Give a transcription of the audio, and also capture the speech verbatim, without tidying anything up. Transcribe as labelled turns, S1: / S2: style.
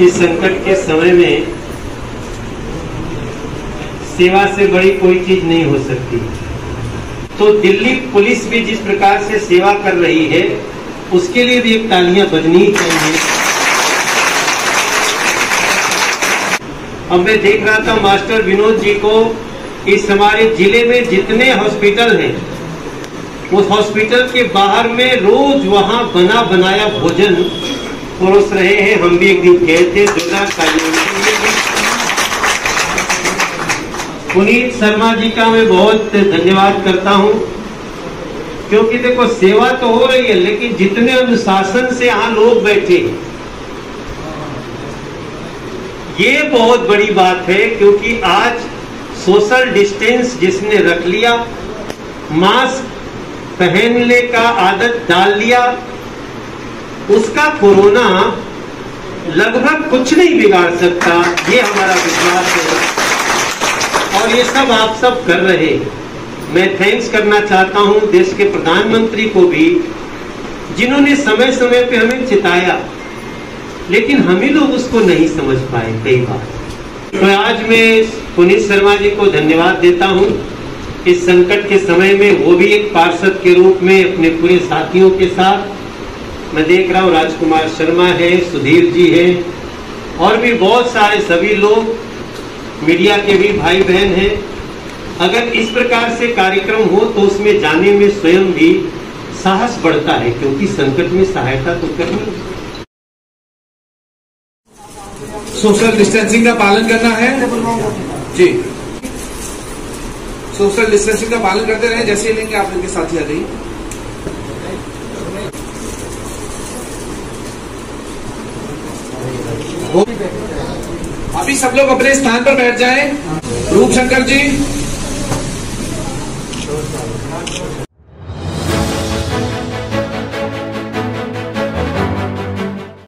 S1: इस संकट के समय में सेवा से बड़ी कोई चीज नहीं हो सकती। तो दिल्ली पुलिस भी जिस प्रकार से सेवा कर रही है उसके लिए भी एक तालियां बजनी ही चाहिए। अब मैं देख रहा था मास्टर विनोद जी को, इस हमारे जिले में जितने हॉस्पिटल हैं उस हॉस्पिटल के बाहर में रोज वहां बना बनाया भोजन परोस रहे हैं। हम भी एक दिन गए थे। पुनीत शर्मा जी का मैं बहुत धन्यवाद करता हूं, क्योंकि देखो सेवा तो हो रही है लेकिन जितने अनुशासन से यहाँ लोग बैठे, ये बहुत बड़ी बात है। क्योंकि आज सोशल डिस्टेंस जिसने रख लिया, मास्क पहनने का आदत डाल लिया, उसका कोरोना लगभग कुछ नहीं बिगाड़ सकता, ये हमारा विश्वास है। और ये सब आप सब कर रहे। मैं थैंक्स करना चाहता हूं देश के प्रधानमंत्री को भी, जिन्होंने समय समय पे हमें चिताया, लेकिन हम ही लोग उसको नहीं समझ पाए कई बार। तो आज मैं पुनीत शर्मा जी को धन्यवाद देता हूं। इस संकट के समय में वो भी एक पार्षद के रूप में अपने पूरे साथियों के साथ, मैं देख रहा हूं राजकुमार शर्मा है, सुधीर जी है, और भी बहुत सारे सभी लोग, मीडिया के भी भाई बहन हैं। अगर इस प्रकार से कार्यक्रम हो तो उसमें जाने में स्वयं भी साहस बढ़ता है, क्योंकि संकट में सहायता तो करनी।
S2: सोशल डिस्टेंसिंग का पालन करना है जी। सोशल डिस्टेंसिंग का पालन करते रहे। जैसे ही लेंगे आप इनके साथी आ जाइए। अभी सब लोग अपने स्थान पर बैठ जाएं। रूप शंकर जी।